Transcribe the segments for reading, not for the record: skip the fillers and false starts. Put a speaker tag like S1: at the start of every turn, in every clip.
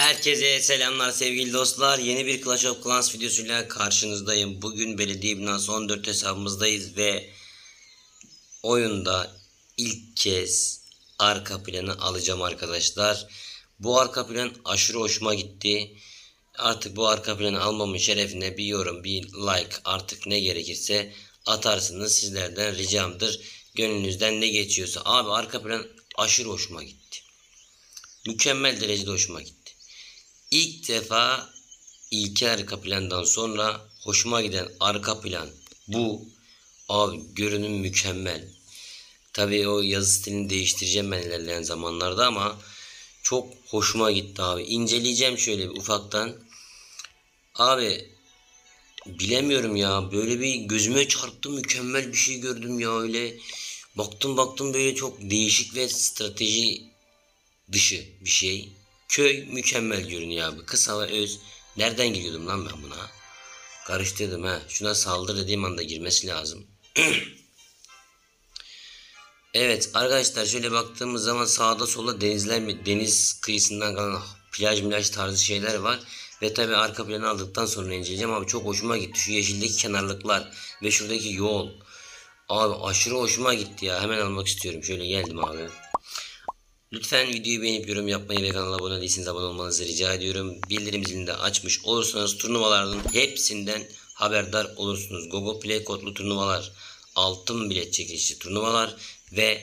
S1: Herkese selamlar sevgili dostlar. Yeni bir Clash of Clans videosuyla karşınızdayım. Bugün belediye binası 14 hesabımızdayız ve oyunda ilk kez arka planı alacağım arkadaşlar. Bu arka plan aşırı hoşuma gitti. Artık bu arka planı almamın şerefine bir yorum, bir like, artık ne gerekirse atarsınız. Sizlerden ricamdır. Gönlünüzden ne geçiyorsa. Abi arka plan aşırı hoşuma gitti. Mükemmel derecede hoşuma gitti. İlk defa ilk arka plandan sonra hoşuma giden arka plan bu. Abi görünüm mükemmel. Tabii o yazı stilini değiştireceğim ben ilerleyen zamanlarda ama çok hoşuma gitti abi. İnceleyeceğim şöyle bir ufaktan. Abi bilemiyorum ya, böyle bir gözüme çarptı, mükemmel bir şey gördüm ya, öyle baktım böyle çok değişik ve strateji dışı bir şey. Köy mükemmel görünüyor abi. Kısa ve öz. Nereden giriyordum lan ben buna? Karıştırdım ha. Şuna saldır dediğim anda girmesi lazım. Evet arkadaşlar, şöyle baktığımız zaman sağda sola denizler, deniz kıyısından kalan plaj tarzı şeyler var. Ve tabi arka planı aldıktan sonra inceleyeceğim abi, çok hoşuma gitti. Şu yeşildeki kenarlıklar ve şuradaki yol. Abi aşırı hoşuma gitti ya. Hemen almak istiyorum. Şöyle geldim abi. Lütfen videoyu beğenip yorum yapmayı ve kanala abone değilseniz abone olmanızı rica ediyorum. Bildirim zilini de açmış olursanız turnuvaların hepsinden haberdar olursunuz. Google Play kodlu turnuvalar, altın bilet çekilişi turnuvalar ve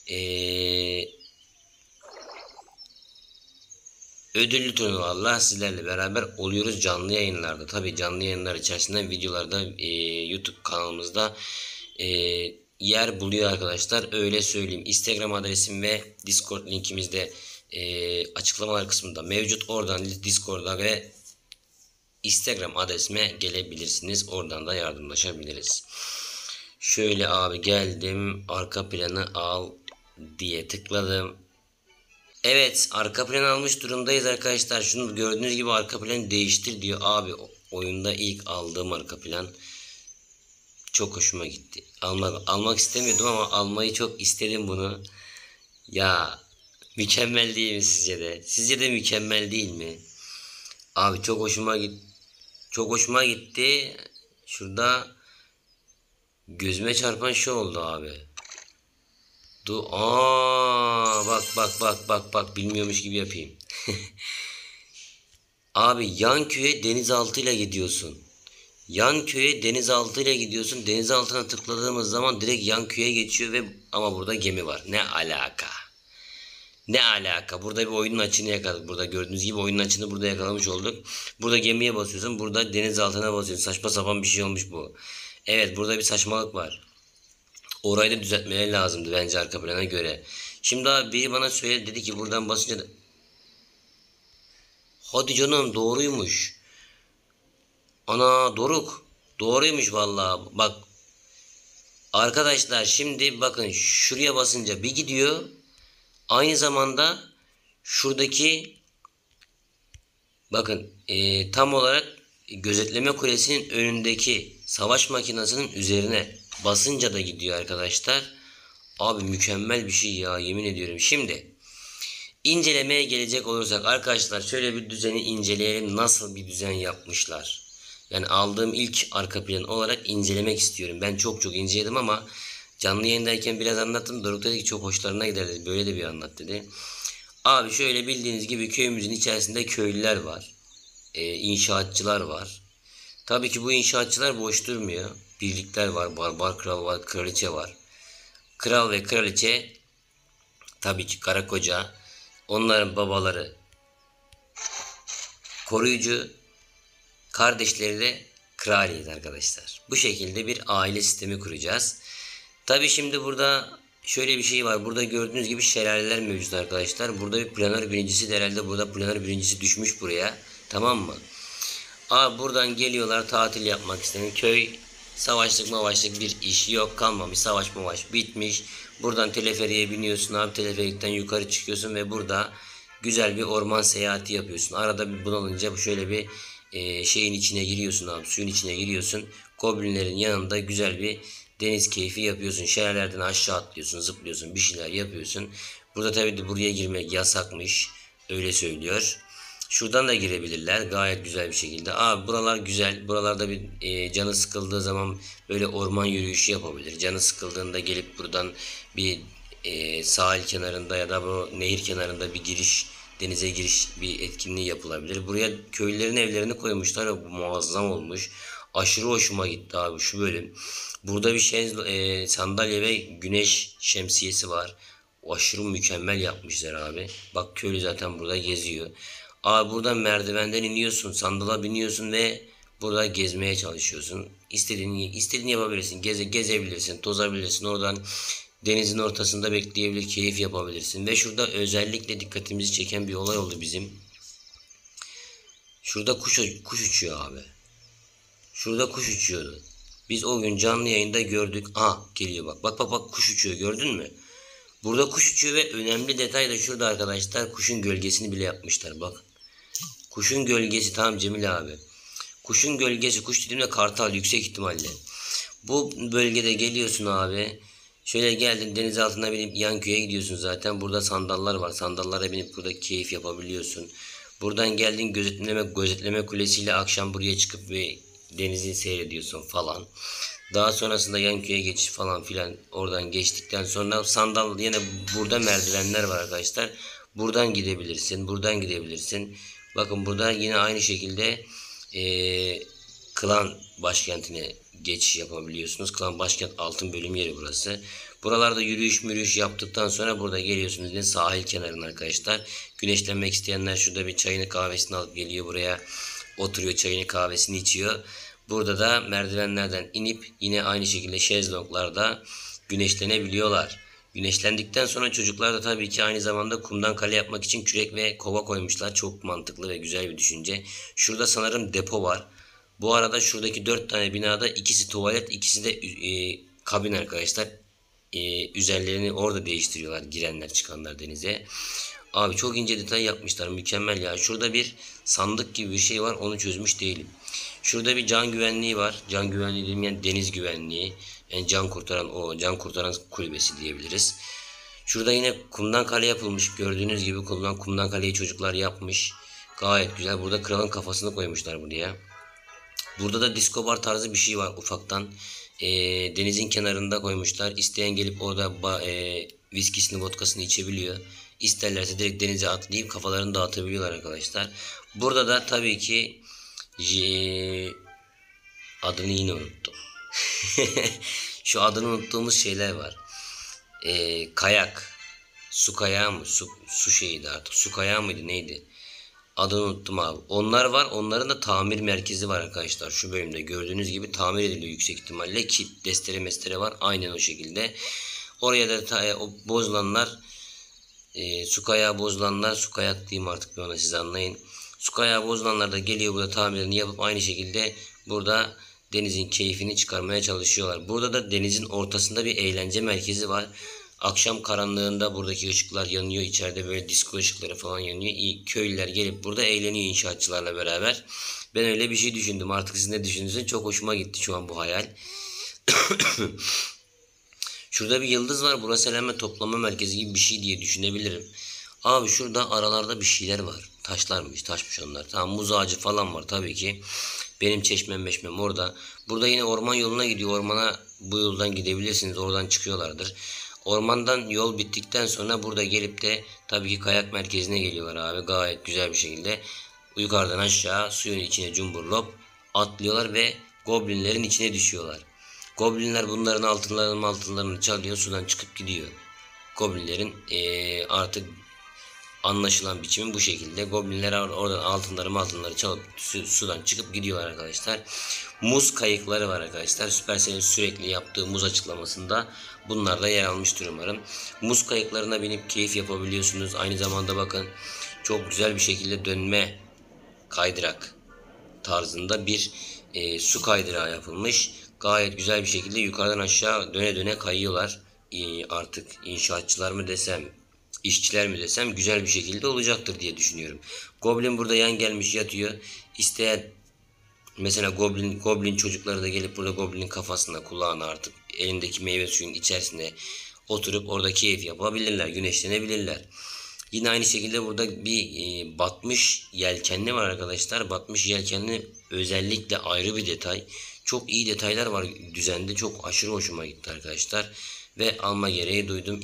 S1: ödüllü turnuvalarla sizlerle beraber oluyoruz canlı yayınlarda. Tabi canlı yayınlar içerisinde videolarda YouTube kanalımızda yer buluyor arkadaşlar, öyle söyleyeyim. Instagram adresim ve Discord linkimiz de açıklamalar kısmında mevcut. Oradan Discord'a ve Instagram adresime gelebilirsiniz. Oradan da yardımlaşabiliriz. Şöyle abi geldim, arka planı al diye tıkladım. Evet, arka plan almış durumdayız arkadaşlar. Şunu gördüğünüz gibi arka planı değiştir diyor. Abi oyunda ilk aldığım arka plan çok hoşuma gitti. Almak istemiyordum ama almayı çok istedim bunu. Ya mükemmel değil mi sizce de? Sizce de mükemmel değil mi? Abi çok hoşuma gitti. Çok hoşuma gitti. Şurada gözüme çarpan şey oldu abi. Bak bilmiyormuş gibi yapayım. Abi yan köye denizaltıyla gidiyorsun. Yan köye denizaltıyla gidiyorsun. Denizaltına tıkladığımız zaman direkt yan köye geçiyor ve ama burada gemi var. Ne alaka? Ne alaka? Burada bir oyunun açığını yakaladık. Burada gördüğünüz gibi oyunun açığını burada yakalamış olduk. Burada gemiye basıyorsun. Burada denizaltına basıyorsun. Saçma sapan bir şey olmuş bu. Evet, burada bir saçmalık var. Orayı da düzeltmeleri lazımdı bence arka plana göre. Şimdi abi biri bana söyledi, dedi ki buradan basınca da... Hadi canım, doğruymuş. Ana Doruk. Doğruymuş vallahi. Bak arkadaşlar, şimdi bakın şuraya basınca bir gidiyor. Aynı zamanda şuradaki bakın tam olarak gözetleme kulesinin önündeki savaş makinesinin üzerine basınca da gidiyor arkadaşlar. Abi mükemmel bir şey ya, yemin ediyorum. Şimdi incelemeye gelecek olursak arkadaşlar, şöyle bir düzeni inceleyelim. Nasıl bir düzen yapmışlar? Yani aldığım ilk arka plan olarak incelemek istiyorum. Ben çok inceledim ama canlı yayındayken biraz anlattım. Doruk dedi ki çok hoşlarına gider dedi. Böyle de bir anlat dedi. Abi şöyle bildiğiniz gibi köyümüzün içerisinde köylüler var. İnşaatçılar var. Tabii ki bu inşaatçılar boş durmuyor. Birlikler var. Barbar kral var. Kraliçe var. Kral ve kraliçe, tabii ki karı koca. Onların babaları koruyucu. Kardeşleri de kraliyet arkadaşlar. Bu şekilde bir aile sistemi kuracağız. Tabi şimdi burada şöyle bir şey var. Burada gördüğünüz gibi şelaleler mevcut arkadaşlar. Burada bir planör birincisi de herhalde burada planör birincisi düşmüş buraya. Tamam mı? Abi buradan geliyorlar, tatil yapmak istedim. Köy savaşlık bir iş yok, kalmamış. Savaş bitmiş. Buradan teleferiye biniyorsun abi. Teleferikten yukarı çıkıyorsun ve burada güzel bir orman seyahati yapıyorsun. Arada bir bunalınca şöyle bir şeyin içine giriyorsun abi, suyun içine giriyorsun. Goblinlerin yanında güzel bir deniz keyfi yapıyorsun. Şelalelerden aşağı atlıyorsun, zıplıyorsun, bir şeyler yapıyorsun. Burada tabii de buraya girmek yasakmış, öyle söylüyor. Şuradan da girebilirler gayet güzel bir şekilde. Buralar güzel. Buralarda bir canı sıkıldığı zaman böyle orman yürüyüşü yapabilir. Canı sıkıldığında gelip buradan bir sahil kenarında ya da bu nehir kenarında bir giriş, denize giriş bir etkinliği yapılabilir. Buraya köylülerin evlerini koymuşlar ve bu muazzam olmuş. Aşırı hoşuma gitti abi şu bölüm. Burada bir sandalye ve güneş şemsiyesi var. Aşırı mükemmel yapmışlar abi. Bak köylü zaten burada geziyor. Buradan merdivenden iniyorsun, sandala biniyorsun ve burada gezmeye çalışıyorsun. İstediğini yapabilirsin. Gezebilirsin, tozabilirsin. Oradan denizin ortasında bekleyebilir, keyif yapabilirsin. Ve şurada özellikle dikkatimizi çeken bir olay oldu bizim. Şurada kuş uçuyor abi. Şurada kuş uçuyordu. Biz o gün canlı yayında gördük. Geliyor bak. Bak kuş uçuyor, gördün mü? Burada kuş uçuyor ve önemli detay da şurada arkadaşlar. Kuşun gölgesini bile yapmışlar bak. Kuşun gölgesi, tamam Cemil abi. Kuşun gölgesi, kuş dediğimde kartal yüksek ihtimalle. Bu bölgede geliyorsun abi. Şöyle geldin, deniz altına binip yan köye gidiyorsun zaten. Burada sandallar var. Sandallara binip burada keyif yapabiliyorsun. Buradan geldin, gözetleme kulesiyle akşam buraya çıkıp ve denizi seyrediyorsun falan. Daha sonrasında yan köye geçiş falan filan, oradan geçtikten sonra sandal, yine burada merdivenler var arkadaşlar. Buradan gidebilirsin. Buradan gidebilirsin. Bakın burada yine aynı şekilde Klan başkentine geçiş yapabiliyorsunuz. Klan başkent altın bölüm yeri burası. Buralarda yürüyüş yaptıktan sonra burada geliyorsunuz yine sahil kenarına arkadaşlar. Güneşlenmek isteyenler şurada bir çayını kahvesini alıp geliyor buraya. Oturuyor, çayını kahvesini içiyor. Burada da merdivenlerden inip yine aynı şekilde şezlonglarda güneşlenebiliyorlar. Güneşlendikten sonra çocuklar da tabii ki aynı zamanda kumdan kale yapmak için kürek ve kova koymuşlar. Çok mantıklı ve güzel bir düşünce. Şurada sanırım depo var. Bu arada şuradaki 4 tane binada ikisi tuvalet, ikisi de kabin arkadaşlar. Üzerlerini orada değiştiriyorlar girenler çıkanlar denize. Abi çok ince detay yapmışlar, mükemmel ya. Şurada bir sandık gibi bir şey var, onu çözmüş değilim. Şurada bir can güvenliği var. Can güvenliği dediğim yani deniz güvenliği. Yani can kurtaran kulübesi diyebiliriz. Şurada yine kumdan kale yapılmış. Gördüğünüz gibi kumdan kaleyi çocuklar yapmış. Gayet güzel. Burada kralın kafasını koymuşlar buraya. Burada da disco bar tarzı bir şey var ufaktan. Denizin kenarında koymuşlar. İsteyen gelip orada viskisini, vodkasını içebiliyor. İsterlerse direkt denize atlayıp kafalarını dağıtabiliyorlar arkadaşlar. Burada da tabii ki adını yine unuttum. Şu adını unuttuğumuz şeyler var. Kayak. Su kayağı mı? Su şeyiydi artık. Su kayağı mıydı neydi? Adını unuttum abi. Onlar var. Onların da tamir merkezi var arkadaşlar. Şu bölümde gördüğünüz gibi tamir ediliyor yüksek ihtimalle. Ki destere var. Aynen o şekilde. Oraya da o bozulanlar, su kayağı bozulanlar, su kayak diyeyim artık, ben ona siz anlayın. Su kayağı bozulanlar da geliyor burada tamirini yapıp aynı şekilde burada denizin keyfini çıkarmaya çalışıyorlar. Burada da denizin ortasında bir eğlence merkezi var. Akşam karanlığında buradaki ışıklar yanıyor. İçeride böyle disco ışıkları falan yanıyor. Köylüler gelip burada eğleniyor inşaatçılarla beraber. Ben öyle bir şey düşündüm. Artık siz ne düşündünüz? Çok hoşuma gitti şu an bu hayal. Şurada bir yıldız var. Burası eleme toplama merkezi gibi bir şey diye düşünebilirim. Abi şurada aralarda bir şeyler var. Taşmış onlar. Tamam, muz ağacı falan var tabii ki. Benim çeşmem orada. Burada yine orman yoluna gidiyor. Ormana bu yoldan gidebilirsiniz. Oradan çıkıyorlardır. Ormandan yol bittikten sonra burada gelip de tabii ki kayak merkezine geliyorlar abi. Gayet güzel bir şekilde yukarıdan aşağı suyun içine cumburlop atlıyorlar ve goblinlerin içine düşüyorlar. Goblinler bunların altınlarını çalıyor, sudan çıkıp gidiyor. Goblinlerin artık anlaşılan biçimi bu şekilde. Goblinler oradan altınları çalıp sudan çıkıp gidiyorlar arkadaşlar. Muz kayıkları var arkadaşlar. Supercell'in sürekli yaptığı muz açıklamasında bunlar da yer almıştır umarım. Muz kayıklarına binip keyif yapabiliyorsunuz. Aynı zamanda bakın çok güzel bir şekilde dönme kaydırak tarzında bir su kaydırağı yapılmış. Gayet güzel bir şekilde yukarıdan aşağı döne döne kayıyorlar. Artık inşaatçılar mı desem, işçiler mi desem güzel bir şekilde olacaktır diye düşünüyorum. Goblin burada yan gelmiş yatıyor. İsteyen mesela goblin çocukları da gelip burada goblinin kafasına, kulağına, artık elindeki meyve suyun içerisine oturup orada keyif yapabilirler, güneşlenebilirler. Yine aynı şekilde burada bir batmış yelkenli var arkadaşlar. Batmış yelkenli özellikle ayrı bir detay. Çok iyi detaylar var düzende. Çok aşırı hoşuma gitti arkadaşlar. Ve alma gereği duydum.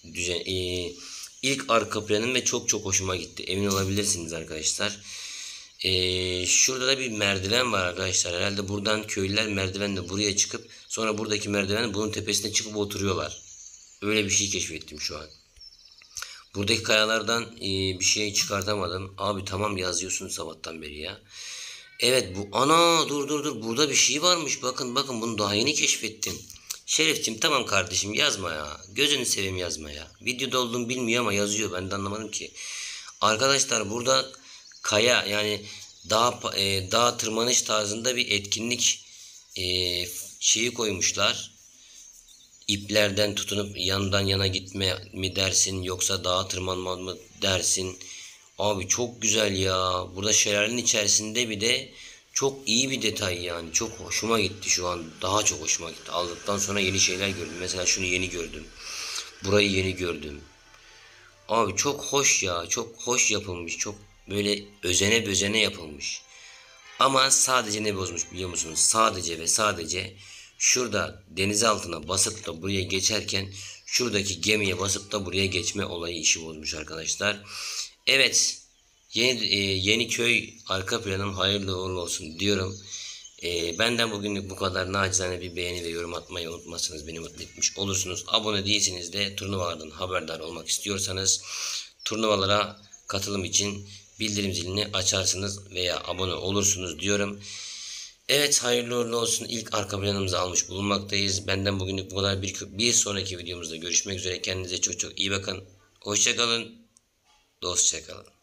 S1: İlk arka planım ve çok çok hoşuma gitti. Emin olabilirsiniz arkadaşlar. Şurada da bir merdiven var arkadaşlar. Herhalde buradan köylüler merdivenle buraya çıkıp sonra buradaki merdiven bunun tepesine çıkıp oturuyorlar. Öyle bir şey keşfettim şu an. Buradaki kayalardan bir şey çıkartamadım. Abi tamam yazıyorsun sabahtan beri ya. Evet bu ana dur burada bir şey varmış. Bakın bunu daha yeni keşfettim. Şerefciğim tamam kardeşim yazma ya. Gözünü seveyim yazma ya. Videoda olduğumu bilmiyor ama yazıyor. Ben de anlamadım ki. Arkadaşlar burada kaya yani dağ tırmanış tarzında bir etkinlik şeyi koymuşlar. İplerden tutunup yandan yana gitme mi dersin yoksa dağa tırmanma mı dersin? Abi çok güzel ya. Burada şelalenin içerisinde bir de çok iyi bir detay yani. Çok hoşuma gitti şu an. Daha çok hoşuma gitti. Aldıktan sonra yeni şeyler gördüm. Mesela şunu yeni gördüm. Burayı yeni gördüm. Abi çok hoş ya. Çok hoş yapılmış. Çok böyle özene bözene yapılmış. Ama sadece ne bozmuş biliyor musunuz? Sadece ve sadece şurada deniz altına basıp da buraya geçerken şuradaki gemiye basıp da buraya geçme olayı işi bozmuş arkadaşlar. Evet, yeni köy arka planım hayırlı uğurlu olsun diyorum. Benden bugünlük bu kadar. Nacizane bir beğeni ve yorum atmayı unutmazsanız beni mutlu etmiş olursunuz. Abone değilseniz de turnuvalardan haberdar olmak istiyorsanız turnuvalara katılım için bildirim zilini açarsınız veya abone olursunuz diyorum. Evet hayırlı uğurlu olsun. İlk arka planımızı almış bulunmaktayız. Benden bugünlük bu kadar. Bir sonraki videomuzda görüşmek üzere. Kendinize çok çok iyi bakın. Hoşça kalın. Dostça kalın.